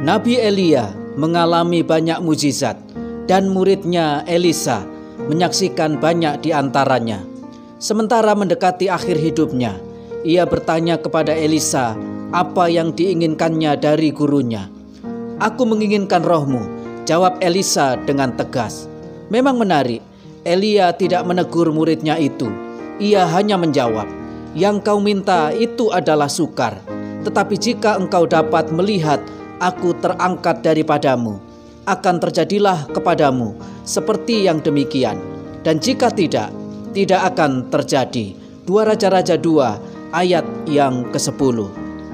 Nabi Elia mengalami banyak mujizat dan muridnya Elisa menyaksikan banyak di antaranya. Sementara mendekati akhir hidupnya, ia bertanya kepada Elisa apa yang diinginkannya dari gurunya. "Aku menginginkan rohmu," jawab Elisa dengan tegas. Memang menarik, Elia tidak menegur muridnya itu. Ia hanya menjawab, "Yang kau minta itu adalah sukar. Tetapi jika engkau dapat melihat aku terangkat daripadamu, akan terjadilah kepadamu seperti yang demikian. Dan jika tidak akan terjadi." 2 Raja-Raja 2 ayat yang ke-10.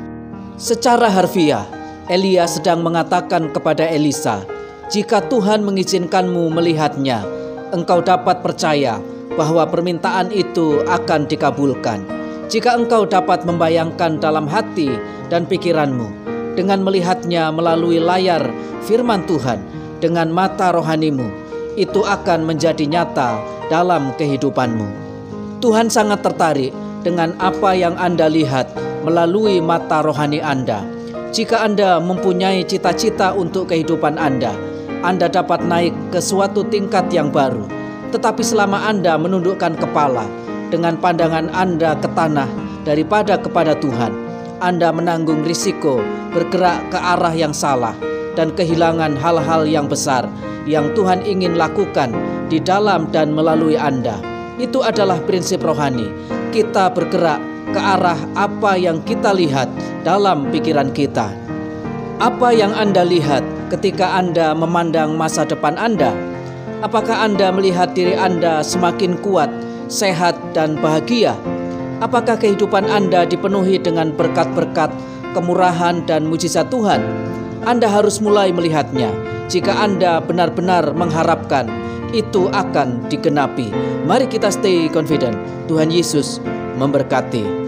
Secara harfiah, Elia sedang mengatakan kepada Elisa, "Jika Tuhan mengizinkanmu melihatnya, engkau dapat percaya bahwa permintaan itu akan dikabulkan. Jika engkau dapat membayangkan dalam hati dan pikiranmu dengan melihatnya melalui layar firman Tuhan dengan mata rohanimu, itu akan menjadi nyata dalam kehidupanmu." Tuhan sangat tertarik dengan apa yang Anda lihat melalui mata rohani Anda. Jika Anda mempunyai cita-cita untuk kehidupan Anda dapat naik ke suatu tingkat yang baru. Tetapi selama Anda menundukkan kepala dengan pandangan Anda ke tanah daripada kepada Tuhan, Anda menanggung risiko bergerak ke arah yang salah dan kehilangan hal-hal yang besar yang Tuhan ingin lakukan di dalam dan melalui Anda. Itu adalah prinsip rohani. Kita bergerak ke arah apa yang kita lihat dalam pikiran kita. Apa yang Anda lihat ketika Anda memandang masa depan Anda? Apakah Anda melihat diri Anda semakin kuat, sehat, dan bahagia? Apakah kehidupan Anda dipenuhi dengan berkat-berkat, kemurahan, dan mujizat Tuhan? Anda harus mulai melihatnya. Jika Anda benar-benar mengharapkan, itu akan digenapi. Mari kita stay confident. Tuhan Yesus memberkati.